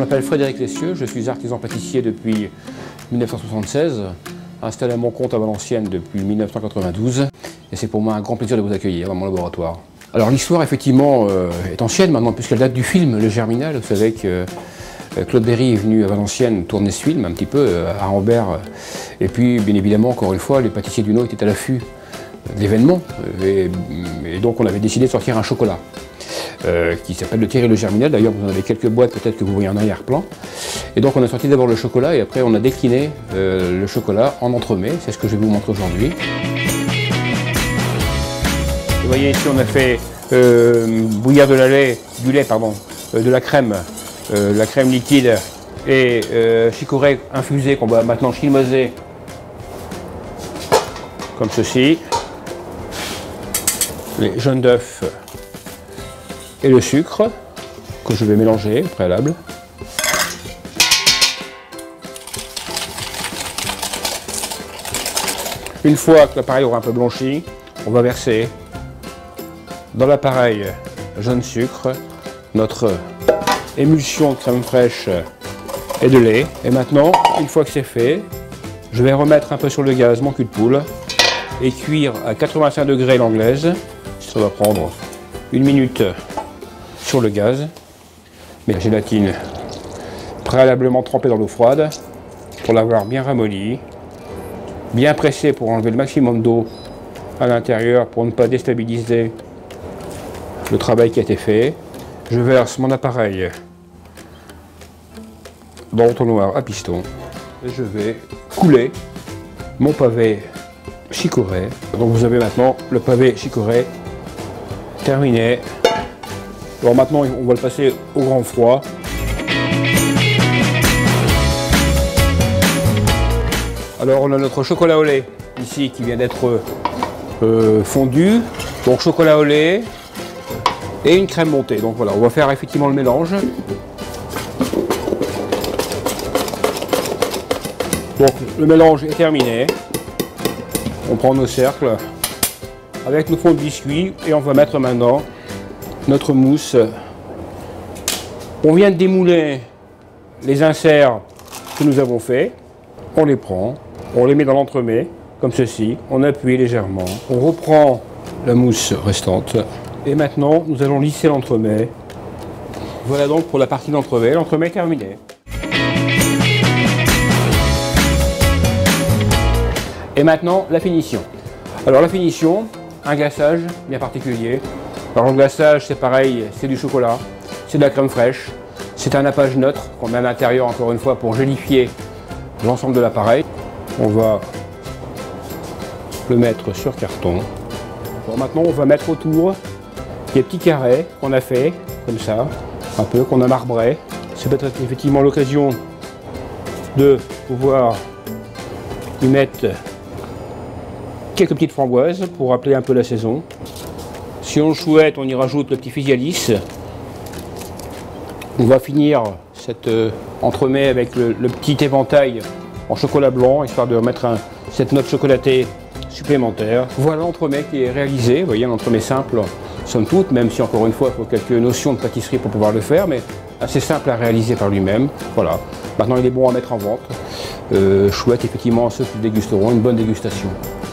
m'appelle Frédéric Lessieux, je suis artisan pâtissier depuis 1976, installé à mon compte à Valenciennes depuis 1992, et c'est pour moi un grand plaisir de vous accueillir dans mon laboratoire. Alors l'histoire effectivement est ancienne maintenant, puisqu'elle date du film Le Germinal. Vous savez que Claude Berry est venu à Valenciennes tourner ce film un petit peu à Ambert, et puis bien évidemment encore une fois les pâtissiers du Nord étaient à l'affût d'événements, et donc on avait décidé de sortir un chocolat. Qui s'appelle le Thierry Le Germinal. D'ailleurs, vous en avez quelques boîtes peut-être que vous voyez en arrière-plan. Et donc on a sorti d'abord le chocolat et après on a décliné le chocolat en entremets. C'est ce que je vais vous montrer aujourd'hui. Vous voyez ici on a fait bouillir de la crème liquide et chicorée infusée qu'on va maintenant chilmoser comme ceci. Les jaunes d'œufs et le sucre que je vais mélanger au préalable. Une fois que l'appareil aura un peu blanchi, on va verser dans l'appareil jaune sucre notre émulsion de crème fraîche et de lait. Et maintenant, une fois que c'est fait, je vais remettre un peu sur le gaz mon cul de poule et cuire à 85 degrés l'anglaise. Ça va prendre 1 minute sur le gaz, mais la gélatine préalablement trempée dans l'eau froide pour l'avoir bien ramollie, bien pressée pour enlever le maximum d'eau à l'intérieur pour ne pas déstabiliser le travail qui a été fait. Je verse mon appareil dans l'entonnoir à piston et je vais couler mon pavé chicorée. Donc vous avez maintenant le pavé chicorée terminé. Alors maintenant, on va le passer au grand froid. Alors on a notre chocolat au lait ici qui vient d'être fondu. Donc chocolat au lait et une crème montée. Donc voilà, on va faire effectivement le mélange. Donc le mélange est terminé. On prend nos cercles avec nos fonds de biscuit et on va mettre maintenant notre mousse. On vient de démouler les inserts que nous avons fait. On les prend, on les met dans l'entremet, comme ceci. On appuie légèrement. On reprend la mousse restante. Et maintenant, nous allons lisser l'entremet. Voilà donc pour la partie d'entremet. L'entremet est terminé. Et maintenant, la finition. Alors la finition, un glaçage bien particulier. Alors le glaçage, c'est pareil, c'est du chocolat, c'est de la crème fraîche, c'est un nappage neutre qu'on met à l'intérieur encore une fois pour gélifier l'ensemble de l'appareil. On va le mettre sur carton. Bon, maintenant on va mettre autour des petits carrés qu'on a fait, comme ça, un peu, qu'on a marbré. C'est peut-être effectivement l'occasion de pouvoir y mettre quelques petites framboises pour rappeler un peu la saison. Si on le souhaite, on y rajoute le petit physalis. On va finir cet entremets avec le petit éventail en chocolat blanc, histoire de remettre cette note chocolatée supplémentaire. Voilà l'entremet qui est réalisé. Vous voyez, un entremets simple, somme toute, même si encore une fois, il faut quelques notions de pâtisserie pour pouvoir le faire, mais assez simple à réaliser par lui-même. Voilà. Maintenant, il est bon à mettre en vente. Chouette, effectivement, ceux qui dégusteront, une bonne dégustation.